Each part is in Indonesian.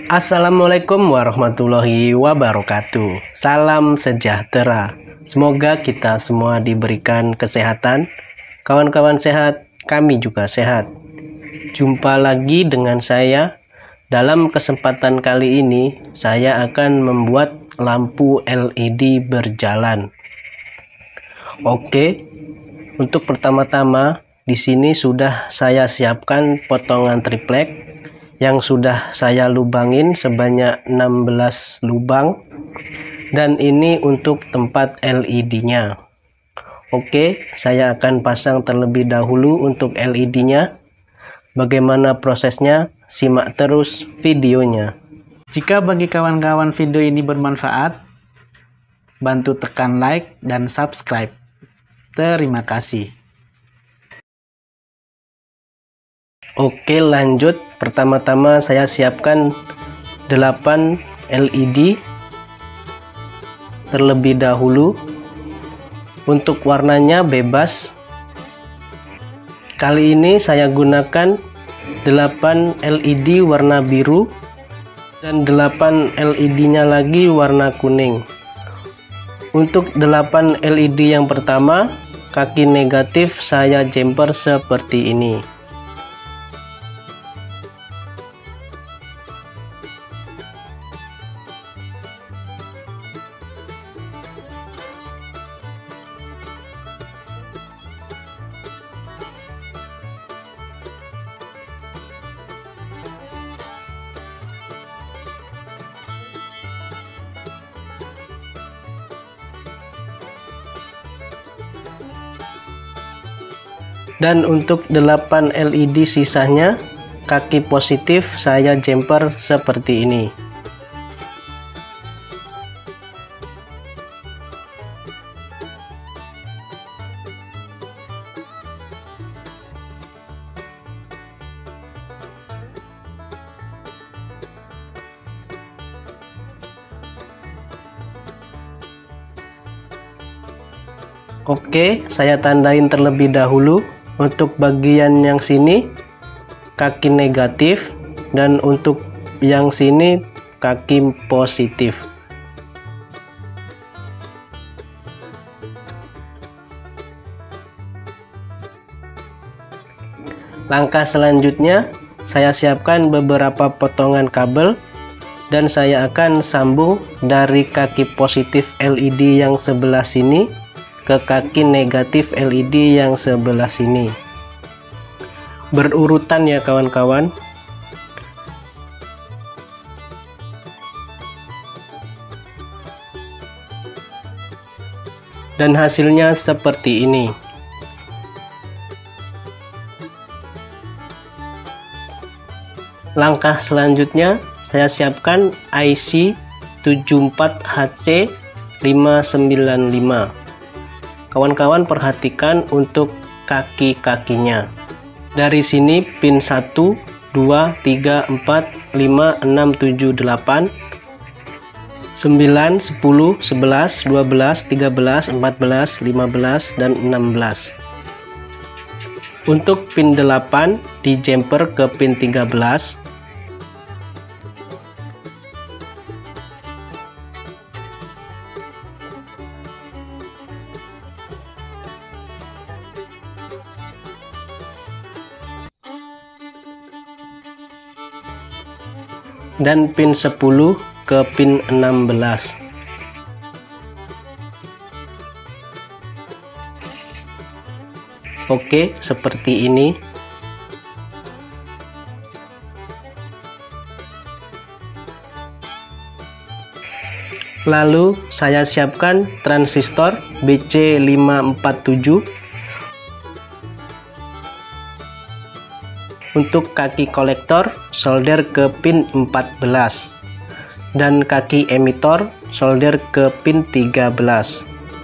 Assalamualaikum warahmatullahi wabarakatuh. Salam sejahtera. Semoga kita semua diberikan kesehatan. Kawan-kawan sehat, kami juga sehat. Jumpa lagi dengan saya. Dalam kesempatan kali ini, saya akan membuat lampu LED berjalan. Oke, untuk pertama-tama di sini sudah saya siapkan potongan triplek yang sudah saya lubangin sebanyak 16 lubang, dan ini untuk tempat LED-nya. Oke, saya akan pasang terlebih dahulu untuk LED-nya. Bagaimana prosesnya? Simak terus videonya. Jika bagi kawan-kawan video ini bermanfaat, bantu tekan like dan subscribe. Terima kasih. Oke, lanjut. Pertama-tama saya siapkan 8 LED terlebih dahulu. Untuk warnanya bebas. Kali ini saya gunakan 8 LED warna biru dan 8 LED-nya lagi warna kuning. Untuk 8 LED yang pertama, kaki negatif saya jumper seperti ini. Dan untuk 8 LED sisanya, kaki positif saya jumper seperti ini. Oke, saya tandain terlebih dahulu. Untuk bagian yang sini kaki negatif, dan untuk yang sini kaki positif. Langkah selanjutnya, saya siapkan beberapa potongan kabel dan saya akan sambung dari kaki positif LED yang sebelah sini ke kaki negatif LED yang sebelah sini. Berurutan ya kawan-kawan. Dan hasilnya seperti ini. Langkah selanjutnya, saya siapkan IC 74HC 595. Kawan-kawan perhatikan untuk kaki-kakinya. Dari sini pin 1, 2, 3, 4, 5, 6, 7, 8, 9, 10, 11, 12, 13, 14, 15, dan 16. Untuk pin 8 di jumper ke pin 13. Dan pin 10 ke pin 16. Oke, seperti ini. Lalu saya siapkan transistor BC547 untuk kaki kolektor solder ke pin 14 dan kaki emitor solder ke pin 13.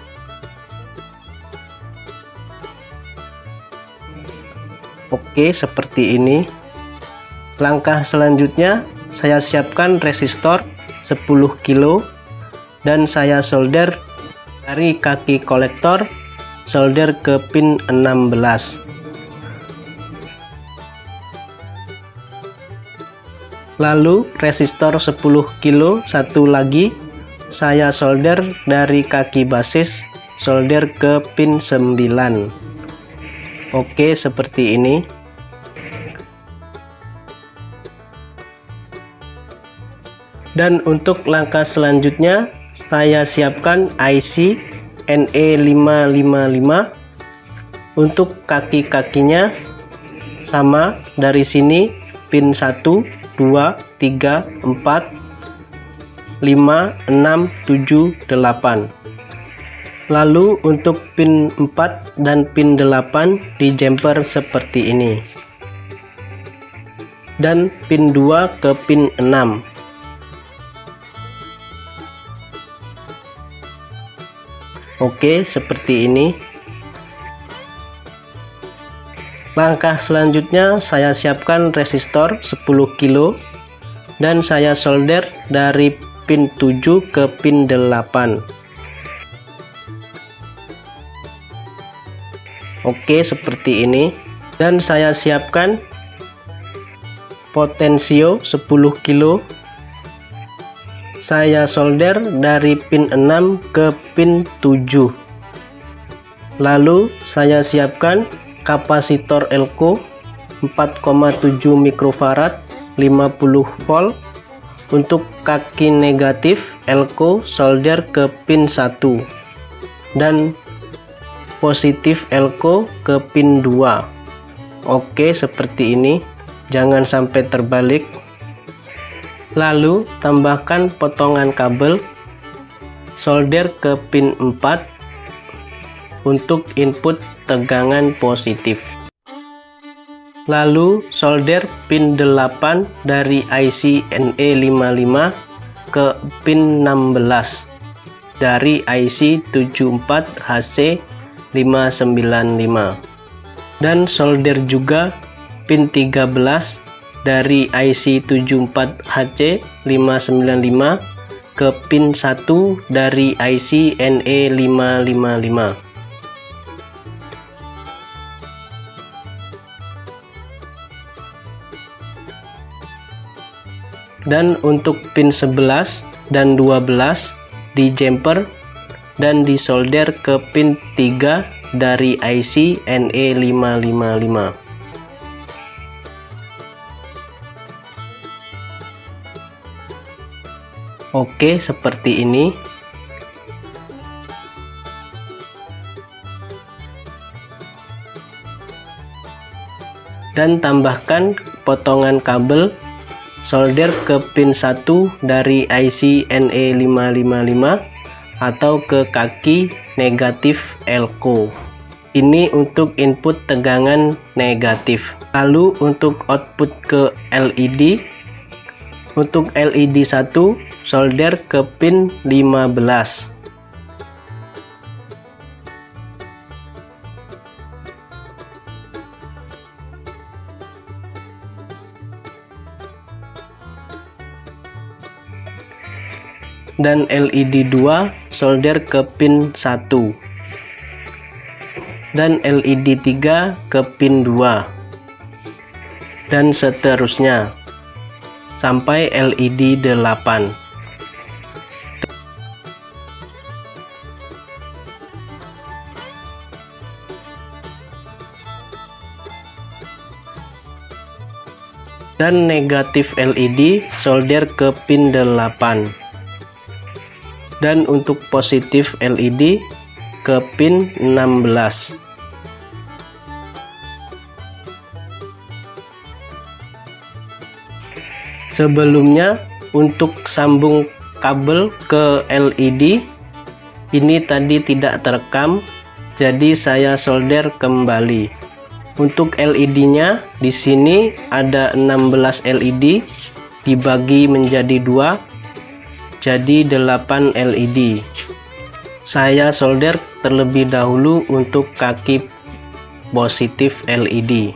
Oke, seperti ini. Langkah selanjutnya, saya siapkan resistor 10 kilo dan saya solder dari kaki kolektor solder ke pin 16. Lalu resistor 10 kilo satu lagi saya solder dari kaki basis, solder ke pin 9. Oke, seperti ini. Dan untuk langkah selanjutnya saya siapkan IC NE555. Untuk kaki-kakinya sama, dari sini pin 1, 2, 3, 4, 5, 6, 7, 8. Lalu untuk pin 4 dan pin 8 di jumper seperti ini. Dan pin 2 ke pin 6. Oke, seperti ini. Langkah selanjutnya saya siapkan resistor 10 kilo dan saya solder dari pin 7 ke pin 8. Oke, seperti ini. Dan saya siapkan potensio 10 kilo. Saya solder dari pin 6 ke pin 7. Lalu saya siapkan kapasitor elko 4,7 mikrofarad 50 volt. Untuk kaki negatif elko solder ke pin 1 dan positif elko ke pin 2. Oke, seperti ini, jangan sampai terbalik. Lalu tambahkan potongan kabel, solder ke pin 4 untuk input tegangan positif. Lalu solder pin 8 dari IC NE55 ke pin 16 dari IC 74HC595. Dan solder juga pin 13 dari IC 74HC595 ke pin 1 dari IC NE555. Dan untuk pin 11 dan 12 di jumper dan disolder ke pin 3 dari IC NE555. Oke, seperti ini. Dan tambahkan potongan kabel, solder ke pin 1 dari IC NE555 atau ke kaki negatif elko. Ini untuk input tegangan negatif. Lalu untuk output ke LED, untuk LED 1 solder ke pin 15. Dan LED 2 solder ke pin 1. Dan LED 3 ke pin 2. Dan seterusnya sampai LED 8. Dan negatif LED solder ke pin 8. Dan untuk positif LED ke pin 16. Sebelumnya untuk sambung kabel ke LED ini tadi tidak terekam, jadi saya solder kembali. Untuk LED-nya di sini ada 16 LED dibagi menjadi 2, jadi 8 LED. Saya solder terlebih dahulu untuk kaki positif LED.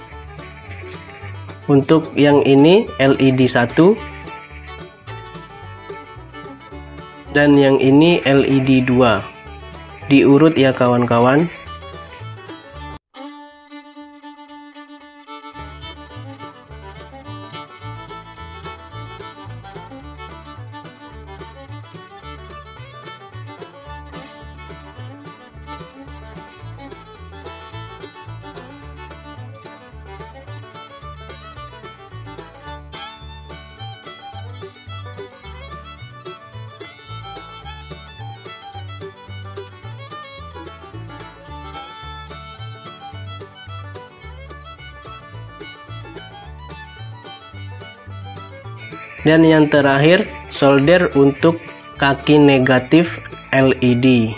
Untuk yang ini LED 1 dan yang ini LED 2. Diurut ya kawan-kawan. Dan yang terakhir, solder untuk kaki negatif LED.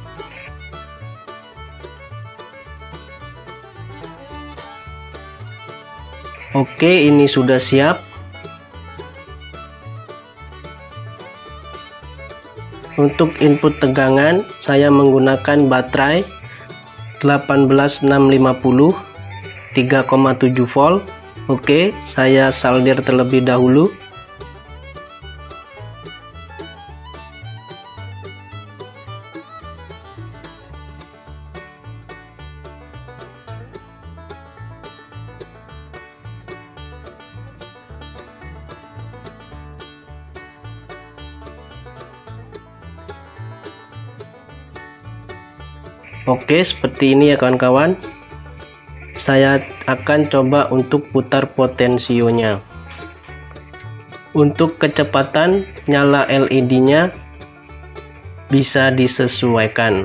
Oke, ini sudah siap. Untuk input tegangan, saya menggunakan baterai 18650 3,7 volt. Oke, saya solder terlebih dahulu. Oke, seperti ini ya kawan-kawan. Saya akan coba untuk putar potensionya. Untuk kecepatan nyala LED-nya bisa disesuaikan.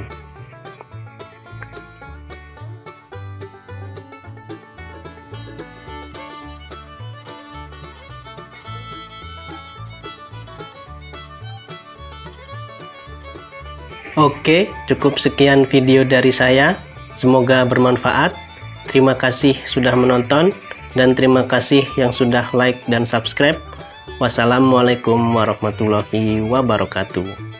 Oke, cukup sekian video dari saya. Semoga bermanfaat. Terima kasih sudah menonton dan terima kasih yang sudah like dan subscribe. Wassalamualaikum warahmatullahi wabarakatuh.